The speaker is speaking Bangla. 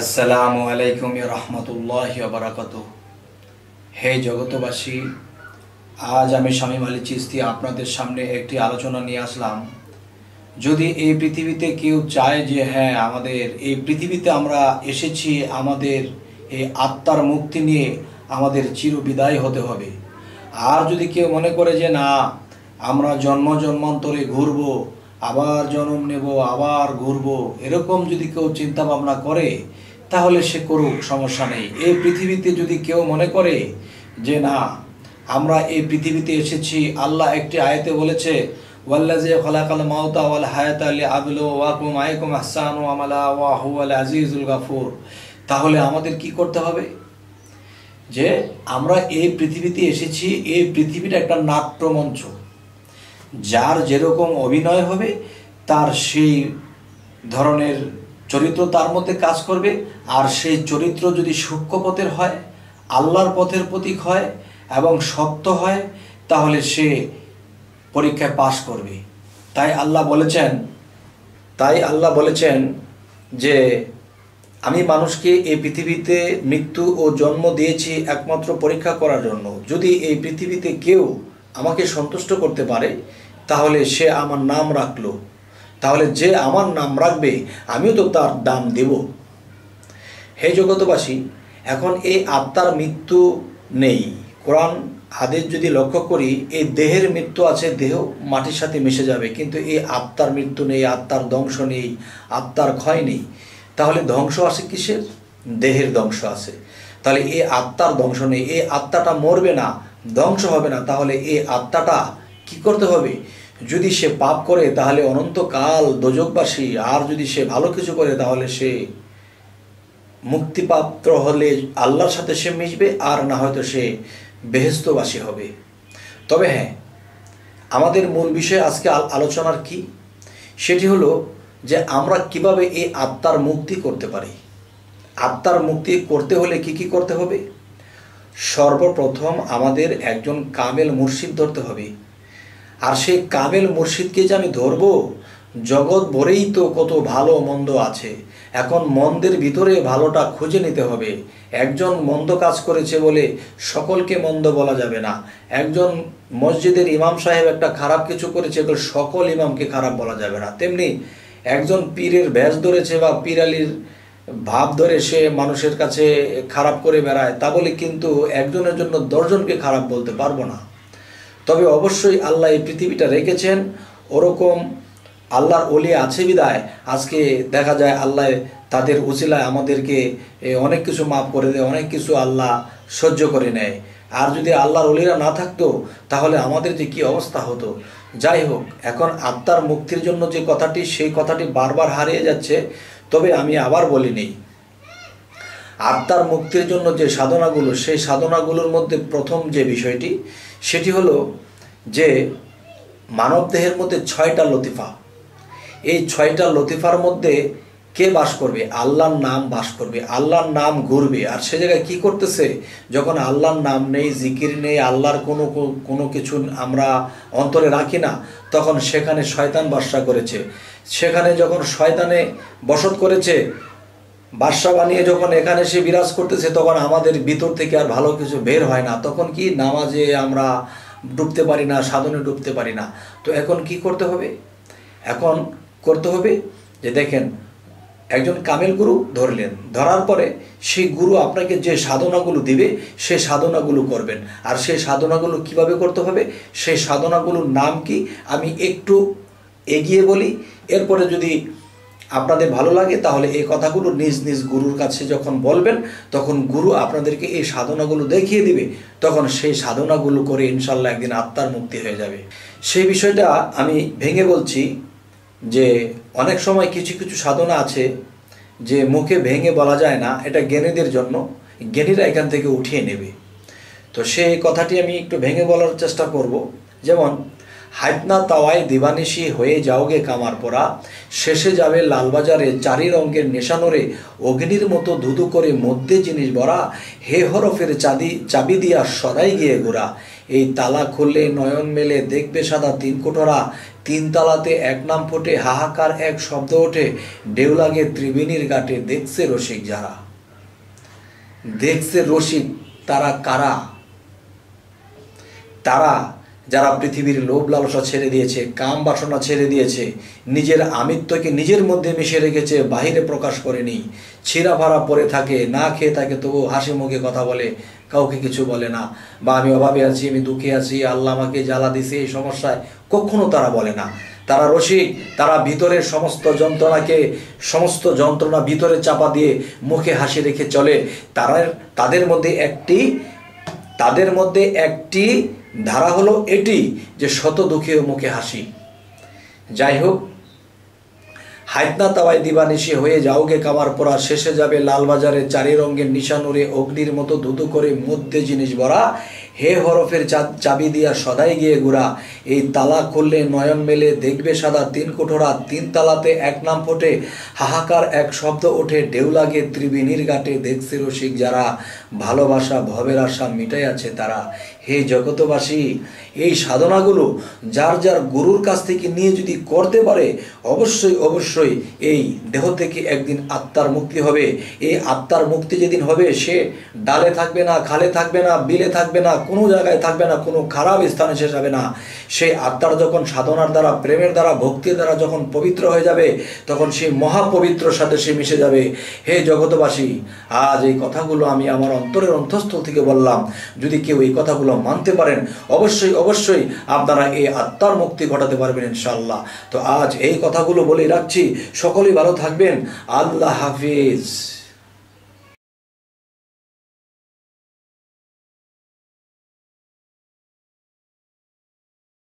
আসসালামু আলাইকুম রহমতুল্লাহি ওয়া বারাকাতুহু। হে জগতবাসী, আজ আমি শামীম আলী চিশতি আপনাদের সামনে একটি আলোচনা নিয়ে আসলাম। যদি এই পৃথিবীতে কেউ চায় যে হ্যাঁ, আমাদের এই পৃথিবীতে আমরা এসেছি আমাদের এই আত্মার মুক্তি নিয়ে আমাদের চিরবিদায় হতে হবে, আর যদি কেউ মনে করে যে না, আমরা জন্ম জন্মান্তরে ঘুরবো, আবার জন্ম নেব, আবার ঘুরবো, এরকম যদি কেউ চিন্তা ভাবনা করে তাহলে সে করুক, সমস্যা নেই। এই পৃথিবীতে যদি কেউ মনে করে যে না, আমরা এই পৃথিবীতে এসেছি, আল্লাহ একটি আয়াতে বলেছে ওয়াল্লাযী খালাকাল মাউতা ওয়াল হায়াতা লিয়াবলুওয়াকুম আইয়ুকুম আহসানু আমালা ওয়া হুয়াল আজিজুল গাফুর, তাহলে আমাদের কি করতে হবে? যে আমরা এই পৃথিবীতে এসেছি, এই পৃথিবীটা একটা নাট্যমঞ্চ, যার যেরকম অভিনয় হবে তার সেই ধরনের চরিত্র তার মধ্যে কাজ করবে। আর সেই চরিত্র যদি সূক্ষ্ম পথের হয়, আল্লাহর পথের প্রতীক হয় এবং সত্য হয়, তাহলে সে পরীক্ষায় পাশ করবে। তাই আল্লাহ বলেছেন যে আমি মানুষকে এই পৃথিবীতে মৃত্যু ও জন্ম দিয়েছি একমাত্র পরীক্ষা করার জন্য। যদি এই পৃথিবীতে কেউ আমাকে সন্তুষ্ট করতে পারে তাহলে সে আমার নাম রাখলো, তাহলে যে আমার নাম রাখবে আমিও তো তার দাম দেব। হে জগতবাসী, এখন এই আত্মার মৃত্যু নেই। কোরআন হাদিস যদি লক্ষ্য করি, এই দেহের মৃত্যু আছে, দেহ মাটির সাথে মিশে যাবে, কিন্তু এই আত্মার মৃত্যু নেই, আত্মার ধ্বংস নেই, আত্মার ক্ষয় নেই। তাহলে ধ্বংস আছে কিসের? দেহের ধ্বংস আছে। তাহলে এই আত্মার ধ্বংস নেই, এই আত্মাটা মরবে না, ধ্বংস হবে না। তাহলে এই আত্মাটা কি করতে হবে? যদি সে পাপ করে তাহলে অনন্তকাল দোজকবাসী, আর যদি সে ভালো কিছু করে তাহলে সে মুক্তিপ্রাপ্ত হলে আল্লাহর সাথে সে মিশবে, আর না হয়তো সে বেহেশতবাসী হবে। তবে হ্যাঁ, আমাদের মূল বিষয় আজকে আলোচনার কি, সেটি হলো যে আমরা কিভাবে এই আত্মার মুক্তি করতে পারি। আত্মার মুক্তি করতে হলে কি কি করতে হবে? সর্বপ্রথম আমাদের একজন কামেল মুর্শিদ ধরতে হবে। আর সেই কামেল মুর্শিদকে যে আমি ধরবো, জগৎ ভরেই তো কত ভালো মন্দ আছে, এখন মন্দের ভিতরে ভালোটা খুঁজে নিতে হবে। একজন মন্দ কাজ করেছে বলে সকলকে মন্দ বলা যাবে না। একজন মসজিদের ইমাম সাহেব একটা খারাপ কিছু করেছে তো সকল ইমামকে খারাপ বলা যাবে না। তেমনি একজন পীরের ভেষ ধরেছে বা পীরালির ভাব ধরে সে মানুষের কাছে খারাপ করে বেড়ায়, তা বলে কিন্তু একজনের জন্য 10 জনকে খারাপ বলতে পারবো না। তবে অবশ্যই আল্লাহ এই পৃথিবীটা রেখেছেন, ওরকম আল্লাহর ওলি আছে বিদায় আজকে দেখা যায় আল্লাহ তাদের উসিলায় আমাদেরকে অনেক কিছু মাফ করে দেয়, অনেক কিছু আল্লাহ সহ্য করে নেয়। আর যদি আল্লাহর ওলিরা না থাকতো তাহলে আমাদের যে কি অবস্থা হতো। যাই হোক, এখন আত্মার মুক্তির জন্য যে কথাটি, সেই কথাটি বারবার হারিয়ে যাচ্ছে। তবে আমি আবার বলিনি, আত্মার মুক্তির জন্য যে সাধনাগুলো, সেই সাধনাগুলোর মধ্যে প্রথম যে বিষয়টি সেটি হলো যে মানব দেহের মধ্যে 6টা লতিফা। এই 6টা লতিফার মধ্যে কে বাস করবে? আল্লাহর নাম বাস করবে, আল্লাহর নাম ঘুরবে। আর সে জায়গায় কি করতেছে? যখন আল্লাহর নাম নেই, জিকির নেই, আল্লাহর কোনো কিছু আমরা অন্তরে রাখি না, তখন সেখানে শয়তান বাসা করেছে। সেখানে যখন শয়তানে বসত করেছে, বাদশা বানিয়ে যখন এখানে সে বিরাজ করতেছে, তখন আমাদের ভিতর থেকে আর ভালো কিছু বের হয় না। তখন কি নামাজে আমরা ডুবতে পারি না, সাধনে ডুবতে পারি না। তো এখন কি করতে হবে? এখন করতে হবে যে দেখেন, একজন কামেল গুরু ধরলেন, ধরার পরে সেই গুরু আপনাকে যে সাধনাগুলো দিবে সেই সাধনাগুলো করবেন। আর সেই সাধনাগুলো কিভাবে করতে হবে, সেই সাধনাগুলোর নাম কি আমি একটু এগিয়ে বলি, এরপরে যদি আপনাদের ভালো লাগে তাহলে এই কথাগুলো নিজ নিজ গুরুর কাছে যখন বলবেন, তখন গুরু আপনাদেরকে এই সাধনাগুলো দেখিয়ে দিবে। তখন সেই সাধনাগুলো করে ইনশাল্লাহ একদিন আত্মার মুক্তি হয়ে যাবে। সেই বিষয়টা আমি ভেঙে বলছি যে অনেক সময় কিছু কিছু সাধনা আছে যে মুখে ভেঙে বলা যায় না, এটা জ্ঞানীদের জন্য, জ্ঞানীরা এখান থেকে উঠিয়ে নেবে। তো সেই কথাটি আমি একটু ভেঙে বলার চেষ্টা করব। যেমন হাইতনা তাওয়ায় দিবানিশি হয়ে যাওগে কামার পরা, শেষে যাবে লালবাজারে 4 রঙের নেশানোরে, অগ্নির মতো ধুধু করে মধ্যে জিনিস ভরা, হে হরফের চাবি দিয়া সদাই গিয়ে ঘোরা, এই তালা খুললে নয়ন মেলে দেখবে সাদা 3 কোঠরা, তিনতলাতে এক নাম ফোটে, হাহাকার এক শব্দ ওঠে, ঢেউ লাগে ত্রিবেণীর ঘাটে। দেখছে রসিক যারা, দেখছে রসিক তারা কারা? তারা যারা পৃথিবীর লোভ লালসা ছেড়ে দিয়েছে, কাম বাসনা ছেড়ে দিয়েছে, নিজের আমিত্বকে নিজের মধ্যে মিশে রেখেছে, বাহিরে প্রকাশ করেনি, ছিঁড়া ফাড়া পরে থাকে, না খেয়ে থাকে, তবু হাসি মুখে কথা বলে, কাউকে কিছু বলে না। বা আমি অভাবে আছি, আমি দুঃখে আছি, আল্লাহ আমাকে জ্বালা দিছে, এই সমস্যায়, কখনো তারা বলে না। তারা রসিক, তারা ভিতরের সমস্ত যন্ত্রণা ভিতরে চাপা দিয়ে মুখে হাসি রেখে চলে। তাদের মধ্যে একটি ধারা হলো এটি যে শত দুঃখে মুখে হাসি। যাই হোক, হাইতনা তাওয়াই দিবানিশি হয়ে যাওগে কামার পরা, শেষে যাবে লালবাজারে চারি রঙের নিশানুরে, অগ্নির মতো ধুধু করে মধ্যে জিনিস ভরা, হে হরফের চাবি দিয়া সদাই গিয়ে ঘুরা, এই তালা খুললে নয়ন মেলে দেখবে সাদা তিন কোঠরা, তিন তালাতে এক নাম ফোটে, হাহাকার এক শব্দ ওঠে, ঢেউ লাগে ত্রিবেণীর ঘাটে। দেখছে রসিক যারা, ভালোবাসা ভবের আশা মিটাই আছে তারা। হে জগতবাসী, এই সাধনাগুলো যার যার গুরুর কাছ থেকে নিয়ে যদি করতে পারে, অবশ্যই এই দেহ থেকে একদিন আত্মার মুক্তি হবে। এই আত্মার মুক্তি যেদিন হবে, সে ডালে থাকবে না, খালে থাকবে না, বিলে থাকবে না, কোনো জায়গায় থাকবে না, কোনো খারাপ স্থানে সে যাবে না। সেই আত্মার যখন সাধনার দ্বারা, প্রেমের দ্বারা, ভক্তির দ্বারা যখন পবিত্র হয়ে যাবে, তখন সেই মহাপবিত্রর সাথে সে মিশে যাবে। হে জগতবাসী, আজ এই কথাগুলো আমি আমার অন্তরের অন্তঃস্থল থেকে বললাম। যদি কেউ এই কথাগুলো মানতে পারেন, অবশ্যই আপনারা এই আত্মার মুক্তি ঘটাতে পারবেন ইনশাআল্লাহ। তো আজ এই কথাগুলো বলে রাখছি। সকলেই ভালো থাকবেন। আল্লাহ হাফিজ।